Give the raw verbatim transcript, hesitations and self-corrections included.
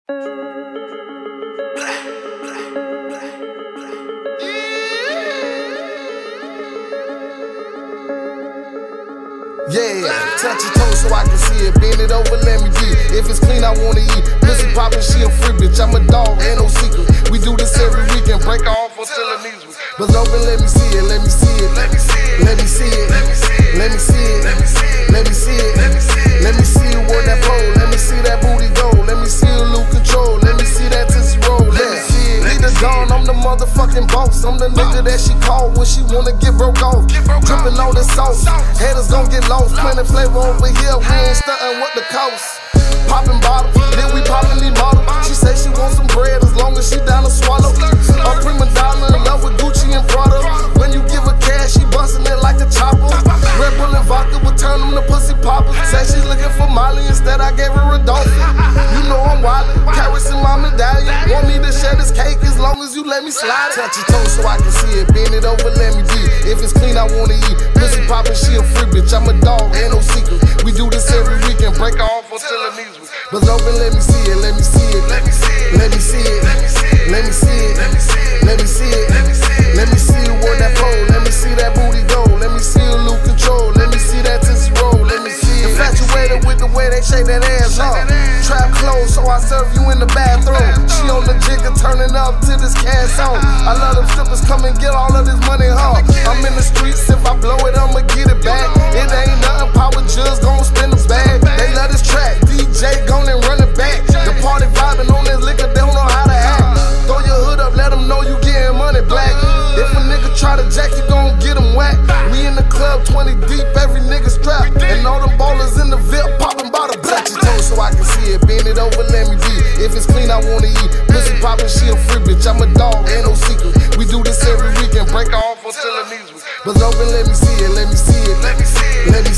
Yeah, touch your toes so I can see it. Bend it over, let me get it. If it's clean, I wanna eat. Pussy poppin', she a free bitch. I'm a dog, ain't no secret. We do this every weekend. Break her off until her knees weak. But open, let me see it. Let me see it. Let me see it. Let me see it. Let me see it. Let me see it. Let me see it. Let me see it. Let me see you on that pole. Let me see that booty go. Let me see you lose control. Let me see that tissy roll. Let me see it. Lead the dawn. I'm the motherfucking boss. I'm the nigga that she call when she wanna get broke off. Drippin' all the sauce. Haters gon' get lost. Plenty flavor over here. We ain't stuntin' what the cost. Poppin' bottles, then we poppin' these models. She say she want some bread as long as she down to swallow. A prima donna in love with Gucci and Prada. When you give her cash, she bustin' it like a chopper. Red Bull and vodka would turn them to pussy poppers. Say she looking for Molly, instead I gave her a dolphin. You know I'm wildin', carrots in my medallion. Want me to share this cake as long as you let me slide it. Touch your toes so I can see it. Bend it over, let me be it. If it's clean, I wanna eat. Pussy poppin', she a free bitch. I'm a dog, ain't no secret. We do this every weekend. Break her off until her knees weak. But open, let me see it, let me see it, let me see it, let me see it, let me see it, let me see it, let me see it, let me see it, let me see you on that pole, let me see that booty go, let me see you lose control, let me see that tissy roll, let me see it. Infatuated with the way they shake that ass off. Trap clothes, so I serve you in the bathroom. She on the jigger, turning up to this cash song. I love them strippers, come and get all of this money, huh? I'm in the streets, if I blow it, I'ma get it back. It ain't nothing, power just gon' spin the bag. They love this track, D J gon' and run it back. The party vibing on this liquor, they don't know how to act. Throw your hood up, let them know you getting money black. If a nigga try to jack, you gon' get him whack. We in the club, twenty deep, every nigga strapped. And all them ballers in the V I P poppin' by the black. Touch your toes so I can see it. Bend it over, let me be it. If it's clean, I wanna eat. Pussy poppin', she a free bitch. I'm a dog, ain't no secret. We do this every weekend. Break her off until her knees weak. But open, let me see it. Let me see it. Let me see it. Let me